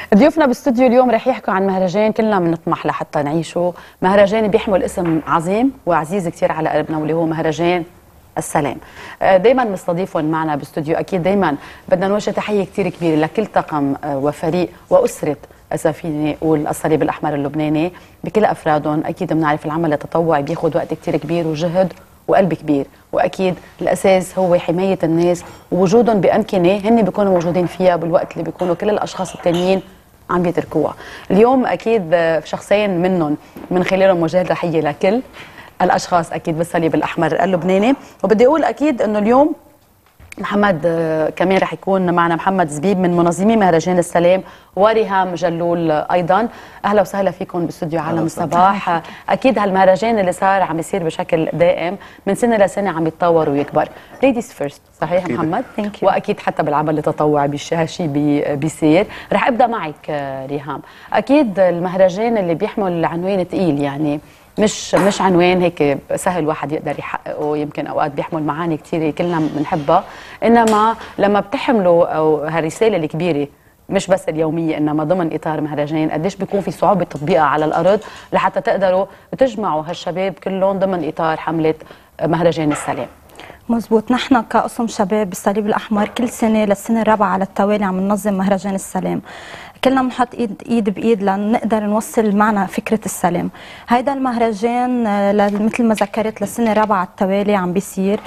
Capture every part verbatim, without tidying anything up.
ضيوفنا بالاستوديو اليوم رح يحكوا عن مهرجان كلنا بنطمح لحتى نعيشه، مهرجان بيحمل اسم عظيم وعزيز كثير على قلبنا واللي هو مهرجان السلام. دائما مستضيفهم معنا بالاستوديو، اكيد دائما بدنا نوجه تحيه كثير كبيره لكل طاقم وفريق واسره السفينه والصليب الاحمر اللبناني بكل افرادهم. اكيد بنعرف العمل التطوعي بياخذ وقت كثير كبير وجهد وقلب كبير، واكيد الاساس هو حمايه الناس ووجودهم بامكنه هن بيكونوا موجودين فيها بالوقت اللي بيكونوا كل الاشخاص الثانيين عم بيتركوها. اليوم اكيد شخصين منهم من خلالهم وجه تحيه لكل الاشخاص اكيد بالصليب الاحمر اللبناني. وبدي اقول اكيد انه اليوم محمد كمان رح يكون معنا، محمد زبيب من منظمي مهرجان السلام، وريهام جلول ايضا. اهلا وسهلا فيكم باستوديو عالم الصباح. اكيد هالمهرجان اللي صار عم يصير بشكل دائم من سنه لسنه عم يتطور ويكبر. ليديز فيرست، صحيح محمد؟ واكيد حتى بالعمل التطوعي هالشيء بيصير. رح ابدا معك ريهام. اكيد المهرجان اللي بيحمل عنوان ثقيل، يعني مش مش عنوان هيك سهل واحد يقدر يحققه، يمكن اوقات بيحمل معاني كثيره كلنا بنحبها، انما لما بتحملوا او هالرساله الكبيره مش بس اليوميه انما ضمن اطار مهرجان، قديش بيكون في صعوبه تطبيقها على الارض لحتى تقدروا تجمعوا هالشباب كلهم ضمن اطار حمله مهرجان السلام؟ مزبوط. نحن كقسم شباب بالصليب الأحمر كل سنة للسنة الرابعة على التوالي عم ننظم مهرجان السلام. كلنا بنحط ايد ايد بايد لنقدر نوصل معنا فكرة السلام. هيدا المهرجان مثل ما ذكرت للسنة الرابعة على التوالي عم بيصير.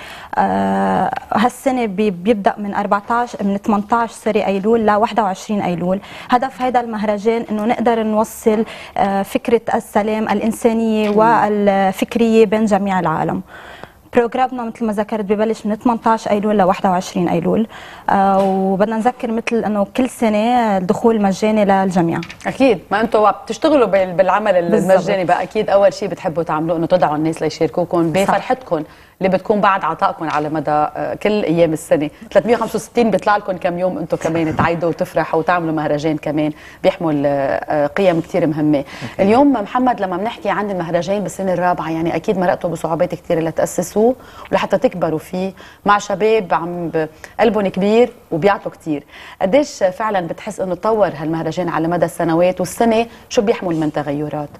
آه هالسنة بيبدأ من أربعطعش من ثمنطعش سوري أيلول ل واحد وعشرين أيلول. هدف هيدا المهرجان إنه نقدر نوصل آه فكرة السلام الإنسانية والفكرية بين جميع العالم. بروجرامنا مثل ما ذكرت ببلش من ثمنطعش أيلول ل واحد وعشرين أيلول. آه وبدنا نذكر مثل انه كل سنه الدخول مجاني للجميع. اكيد، ما انتم بتشتغلوا بالعمل المجاني بقى، اكيد اول شيء بتحبوا تعملوه انه تدعوا الناس ليشاركوكم بفرحتكم اللي بتكون بعد عطائكم على مدى كل ايام السنه. ثلاثمية وخمسة وستين بيطلع لكم كم يوم انتم كمان تعيدوا وتفرحوا وتعملوا مهرجان كمان بيحمل قيم كثير مهمه. أوكي. اليوم محمد لما بنحكي عن المهرجان بالسنه الرابعه، يعني اكيد مرقتوا بصعوبات كثيره لتاسسوه ولحتى تكبروا فيه مع شباب عم قلبهم كبير وبيعطوا كثير. قديش فعلا بتحس انه تطور هالمهرجان على مدى السنوات، والسنه شو بيحمل من تغيرات؟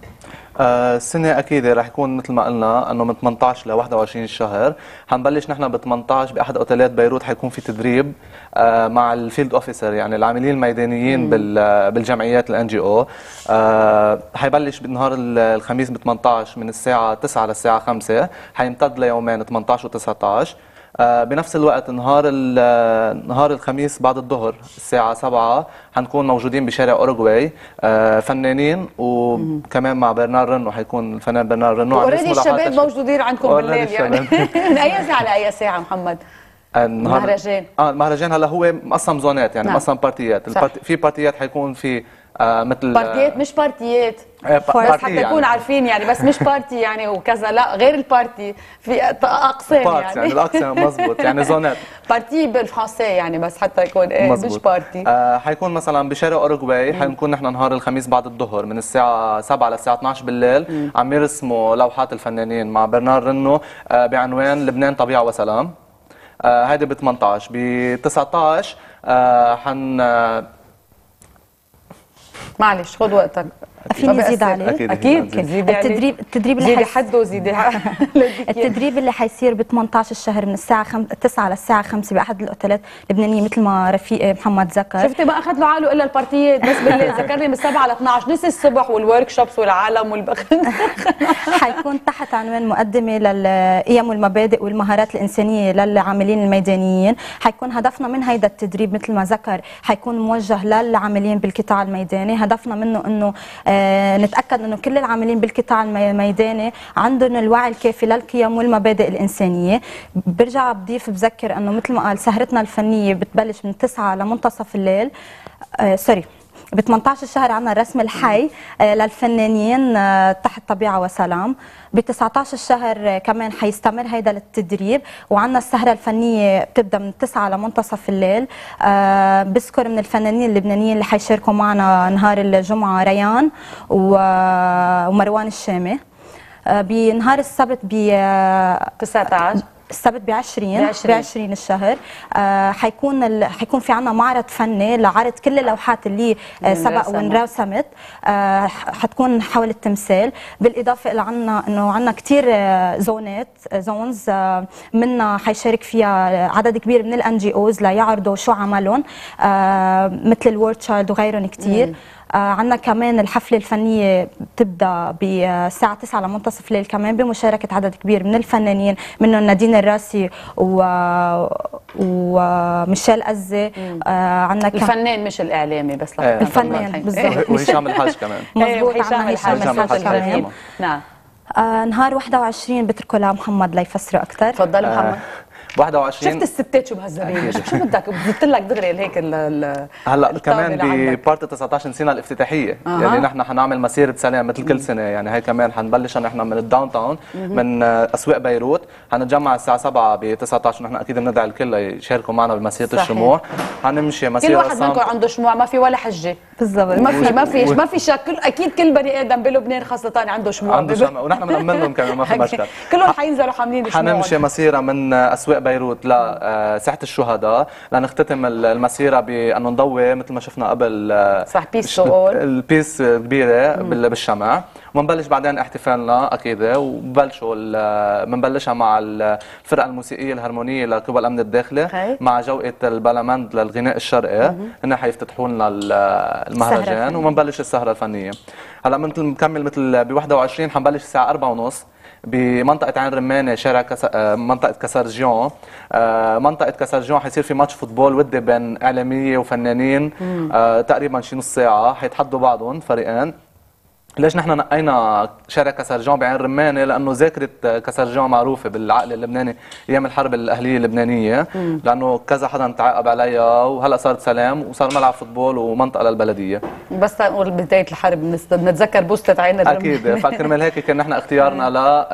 آه السنة أكيد رح يكون مثل ما قلنا أنه من ثمنطعش ل واحد وعشرين الشهر. حنبلش نحن ب ثمنطعش بأحد أوتيلات بيروت، حيكون في تدريب آه مع الفيلد أوفيسر، يعني العاملين الميدانيين بالجمعيات الان جي او. آه حيبلش بنهار الخميس ب ثمنطعش من الساعة تسعة للساعة خمسة، حيمتد ليومين ثمنطعش و تسعطعش. آه بنفس الوقت نهار نهار الخميس بعد الظهر الساعة سبعة حنكون موجودين بشارع أوروغواي آه فنانين، وكمان مع برنار رنو، حيكون الفنان برنار رنو. اوريدي الشباب موجودين عندكم بالليل يعني من أي ساعة لأي ساعة محمد؟ المهرجان اه المهرجان هلا هو مقسم زونات، يعني نعم. مقسم بارتيات. البارتي في بارتيات حيكون في آه مثل بارتيات، مش بارتيات آه بس حتى يعني نكون عارفين، يعني بس مش بارتي يعني وكذا، لا غير البارتي في اقسام يعني يعني الاقسام مزبوط، يعني زونات بارتي بالفرنسي يعني بس حتى يكون ايه مش بارتي. آه حيكون مثلا بشارع اوروغواي، حنكون نحن نهار الخميس بعد الظهر من الساعه سبعة للساعه اثنعش بالليل مم. عم يرسموا لوحات الفنانين مع برنار رنو آه بعنوان لبنان طبيعه وسلام. آه هيدي ب ثمنطعش. ب تسعطعش آه حن آه معلش خذ وقتك. فيني زيد عليه؟ اكيد اكيد زيدي التدريب التدريب اللي زيدي حده زيدي التدريب اللي حيصير ب ثمنطعش الشهر من الساعه تسعة للساعه خمسة باحد الاوتيلات اللبنانيه مثل ما رفيق محمد ذكر. شفتي ما اخذ له عقله الا البارتيات بس بالليل. ذكرني من سبعة ل اثنعش، نسي الصبح والورك شوبس والعالم والبخ حيكون تحت عنوان مقدمه للقيم والمبادئ والمهارات الانسانيه للعاملين الميدانيين. حيكون هدفنا من هيدا التدريب مثل ما ذكر حيكون موجه للعاملين بالقطاع الميداني. هدفنا منه انه آه نتاكد انه كل العاملين بالقطاع الميداني عندهم الوعي الكافي للقيم والمبادئ الانسانيه. برجع بضيف بذكر انه مثل ما قال سهرتنا الفنيه بتبلش من تسعة لمنتصف الليل. آه سوري ب ثمنطعش الشهر عندنا الرسم الحي آه للفنانين آه تحت طبيعه وسلام. ب تسعطعش الشهر آه كمان حيستمر هيدا للتدريب، وعندنا السهره الفنيه بتبدا من تسعة لمنتصف الليل. آه بذكر من الفنانين اللبنانيين اللي حيشاركوا معنا نهار الجمعه ريان ومروان الشامي. آه بنهار السبت ب تسعطعش السبت ب عشرين بعشرين. ب عشرين الشهر. آه حيكون ال... حيكون في عنا معرض فني لعرض كل اللوحات اللي آه سبق وانرسمت. آه حتكون حول التمثال. بالاضافه الى عنا انه عنا كثير آه زونات زونز آه منها حيشارك فيها عدد كبير من الان جي اوز ليعرضوا شو عملهم، آه مثل الورد تشايلد وغيرهم كثير. آه عندنا كمان الحفلة الفنية بتبدأ بالساعة تسعة لمنتصف الليل كمان بمشاركة عدد كبير من الفنانين، منهم نادين الراسي و... وميشيل أزي. آه عندنا كمان الفنان مش الإعلامي بس ايه. الفنان بالضبط. وهشام الحاج كمان. مضبوط. هشام عندنا الحاج هشام الحاج كمان. نعم. آه نهار واحد وعشرين بتركوا لمحمد ليفسره أكثر. تفضل محمد. واحد وعشرين شفت الستات شو بهالزباين، شو بدك بدت لك دغري هيك هلا كمان ببارت تسعة عشر نسينا الافتتاحيه. أه. يعني نحن حنعمل مسيره سلام مثل كل سنه، يعني هي كمان حنبلش نحن من الداون تاون من اسواق بيروت، حنتجمع الساعه سبعة ب تسعة عشر. نحن اكيد بندعي الكل يشاركوا معنا بمسيره الشموع. حنمشي مسيره كل واحد منكم عنده شموع، ما في ولا حجه بالضبط. ما في ما في ما في شك. كل اكيد كل بني ادم بلبنان خاصه عنده شموع عنده شموع، ونحن بنأمن لهم كمان ما في مشكله. كلهم حينزلوا حاملين شموع. حنمشي مسيره من اسواق بيروت ل ساحه الشهداء لنختتم المسيره بانه نضوي مثل ما شفنا قبل صح بيس سؤال البيس كبيره بالشمع، وبنبلش بعدين احتفالنا اكيد. وببلشوا بنبلشها مع الفرقه الموسيقيه الهارمونيه لقوى الامن الداخلي مع جوقه البلمند للغناء الشرقي. هن حيفتتحوا لنا المهرجان وبنبلش السهره الفنيه. هلا مثل مكمل مثل ب واحد وعشرين حنبلش الساعه أربعة ونص بمنطقة عين رمانة شارع كس... منطقة كسرجيون. منطقة كسرجيون حيصير في ماتش فوتبول ودي بين إعلامية وفنانين. آه تقريبا شي نص ساعة حيتحدوا بعضهم فريقين. ليش نحن نقينا شارع كسرجون بعين رمانة؟ لأنه ذاكرة كسرجون معروفة بالعقل اللبناني أيام الحرب الأهلية اللبنانية، لأنه كذا حدا تعاقب عليها وهلا صارت سلام وصار ملعب فوتبول ومنطقة للبلدية. بس تنقول بداية الحرب نتذكر بوستة عين الرمانة. أكيد، فكرمال هيك كان نحن اختيارنا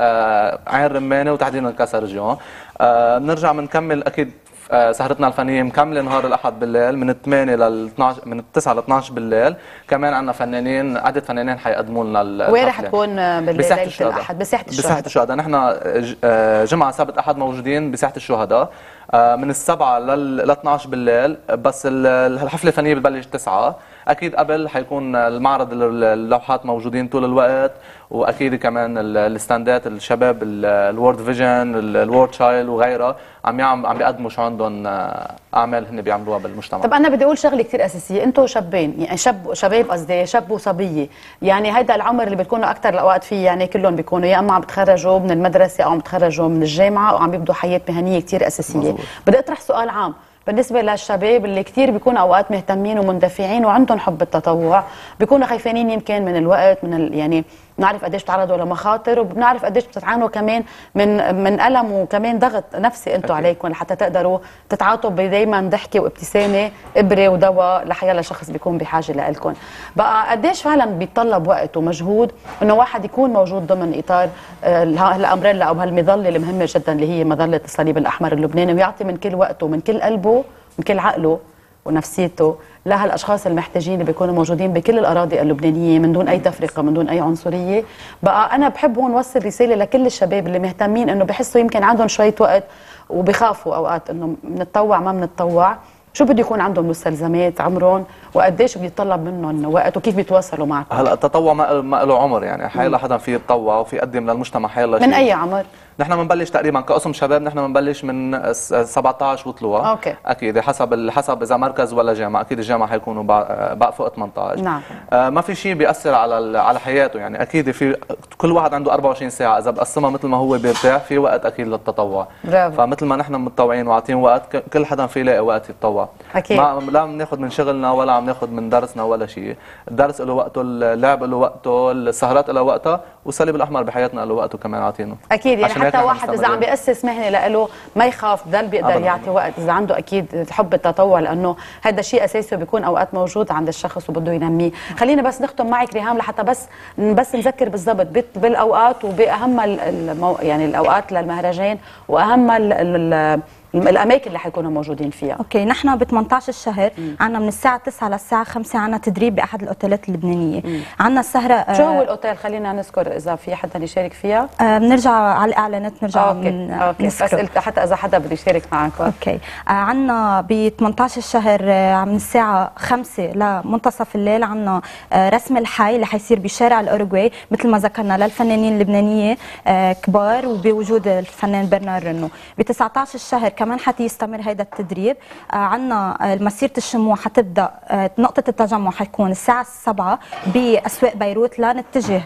لعين رمانة وتحديدا كسرجون. بنرجع بنكمل أكيد سهرتنا الفنيه مكمله نهار الاحد بالليل من ثمانية ل اثنعش، من تسعة ل اثنعش بالليل. كمان عندنا فنانين، عدد فنانين حيقدموا لنا. وين رح تكون بالليل؟ بساحه ليله الشهداء. الاحد بساحه الشهداء. بساحه الشهداء. نحن جمعه سبت احد موجودين بساحه الشهداء من السبعة لل اثنعش بالليل، بس الحفله الفنيه بتبلش تسعة. اكيد قبل حيكون المعرض اللوحات موجودين طول الوقت، واكيد كمان الستاندات الشباب الورد فيجن الورد تشايلد وغيرها عم عم بيقدموا شو عندهم اعمال هن بيعملوها بالمجتمع. طب انا بدي اقول شغله كثير اساسيه، انتم شابين يعني شاب شباب قصدي شاب وصبيه، يعني هيدا العمر اللي بتكونوا اكثر الاوقات فيه، يعني كلهم بيكونوا يا اما عم بتخرجوا من المدرسه او عم بتخرجوا من الجامعه او عم يبدوا حياه مهنيه كثير اساسيه. مزبوط. بدي اطرح سؤال عام بالنسبه للشباب اللي كثير بيكونوا اوقات مهتمين ومندفعين وعندهم حب التطوع، بيكونوا خايفين يمكن من الوقت، من ال... يعني بنعرف قديش بتعرضوا لمخاطر، وبنعرف قديش بتتعانوا كمان من من الم وكمان ضغط نفسي انتم عليكم لحتى تقدروا تتعاطوا بدايما ضحكه وابتسامه، ابره ودواء لحيلا شخص بيكون بحاجه لكم. بقى قديش فعلا بيتطلب وقت ومجهود انه واحد يكون موجود ضمن اطار هالامبريلا او هالمظله المهمه جدا اللي هي مظله الصليب الاحمر اللبناني، ويعطي من كل وقته ومن كل قلبه من كل عقله ونفسيته لهالاشخاص المحتاجين اللي بيكونوا موجودين بكل الاراضي اللبنانيه من دون اي تفرقه من دون اي عنصريه. بقى انا بحب هون وصل رساله لكل الشباب اللي مهتمين انه بحسوا يمكن عندهم شويه وقت وبخافوا اوقات انه بنتطوع ما بنتطوع، شو بده يكون عندهم مستلزمات عمرهم وقديش بيتطلب منهم وقت وكيف بيتواصلوا معكم؟ هلا التطوع ما له عمر، يعني حيلا حدا فيه يتطوع وفي يقدم للمجتمع حيلا شيء. من اي عمر؟ نحن بنبلش تقريبا كقسم شباب، نحن بنبلش من سبعة عشر وطلوع. اوكي. اكيد حسب حسب اذا مركز ولا جامعه، اكيد الجامعه حيكونوا بقى فوق ثمانية عشر. نعم. آه ما في شيء بياثر على على حياته، يعني اكيد في كل واحد عنده أربعة وعشرين ساعه، اذا بقسمها مثل ما هو بيرتاح في وقت اكيد للتطوع. برافو. فمثل ما نحن متطوعين وعاطين وقت، كل حدا في يلاقي وقت يتطوع. اكيد. ما لا عم ناخذ من شغلنا ولا عم ناخذ من درسنا ولا شيء، الدرس له وقته، اللعب له وقته، السهرات له وقتها، والصليب الاحمر بحياتنا له وقته كمان عاطينه. اكيد، يعني حتى واحد اذا عم بيأسس مهنه له ما يخاف، ضل بيقدر أبداً. يعطي وقت اذا عنده اكيد حب التطوع، لانه هذا شيء اساسي وبيكون اوقات موجود عند الشخص وبده ينميه. خلينا بس نختم معك ريهام لحتى بس بس نذكر بالضبط بالاوقات وباهم المو... يعني الاوقات للمهرجان واهم ال... ال... الاماكن اللي حيكونوا موجودين فيها. اوكي، نحن ب ثمانية عشر الشهر عندنا من الساعه تسعة للساعه خمسة عندنا تدريب باحد الاوتيلات اللبنانيه. عندنا السهره شو هو الاوتيل؟ خلينا نذكر اذا في حدا يشارك فيها. آه بنرجع على الاعلانات بنرجع اوكي من اوكي بس قلت حتى اذا حدا بده يشارك معكم. اوكي آه عندنا ب ثمانية عشر الشهر آه من الساعه خمسة لمنتصف الليل عندنا آه رسم الحي اللي حيصير بشارع الاوروغواي مثل ما ذكرنا للفنانين اللبنانيه آه كبار وبوجود الفنان برنار رنو. ب تسعة عشر الشهر كمان حتيستمر هيدا التدريب. آه عندنا مسيره الشموع حتبدا آه نقطه التجمع حيكون الساعه السابعة باسواق بيروت لنتجه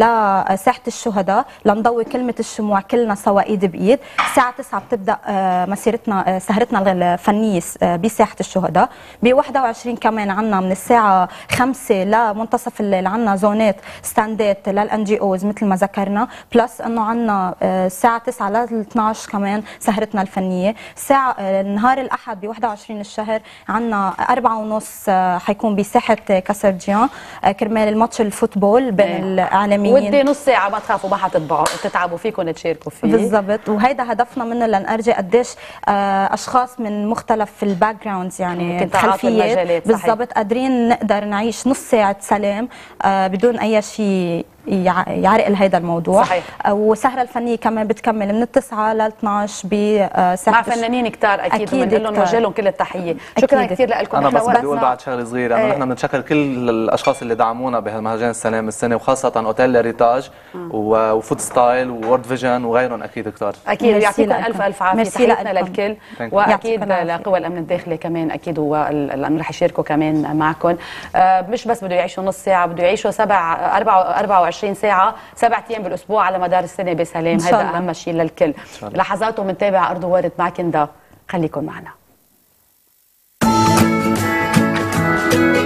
لساحه الشهداء لنضوي كلمه الشموع كلنا سوا ايد بايد. الساعه تسعة بتبدا آه مسيرتنا آه سهرتنا الفنيه آه بساحه الشهداء. ب واحد وعشرين كمان عندنا من الساعه خمسة لمنتصف الليل عندنا زونات ستاندات للان جي اوز مثل ما ذكرنا، بلس انه عندنا الساعه تسعة ل اثنعش كمان سهرتنا الفنيه. ساعه نهار الاحد ب واحد وعشرين الشهر عندنا أربعة ونص حيكون بساحه كاسرجيان كرمال الماتش الفوتبول بين ايه. الاعلاميين. ودي نص ساعه ما تخافوا ما حتتبعوا تتعبوا فيكم تشاركوا فيه. بالضبط، وهيدا هدفنا منه لنرجي قديش اشخاص من مختلف الباك جراوندز يعني خلفيات بالضبط قادرين نقدر نعيش نص ساعه سلام بدون اي شيء يعرقل هيدا الموضوع. صحيح. والسهره الفنيه كمان بتكمل من التسعة ل اثنعش بساحه مع فنانين كتار اكيد, أكيد وبنقول لهم نوجه لهم كل التحيه. شكرا كثير لكم. انا بس بدي اقول بعد شغله صغيره انه نحن بنتشكر كل الاشخاص اللي دعمونا بهالمهرجان السلام السنه وخاصه اوتيل ريتاج وفود ستايل وورد فيجن وغيرهم اكيد كتار. اكيد يعطيكم الف الف عافيه. تحياتنا للكل واكيد لقوى الامن الداخلي كمان اكيد هو الامن رح يشاركوا كمان معكم. مش بس بده يعيشوا نص ساعه بده يعيشوا سبع أربعة وعشرين ساعه سبع ايام بالاسبوع على مدار السنه بسلام. هذا اهم شيء للكل. لحظات ومنتابع ارض وارد مع كندا. خليكم معنا.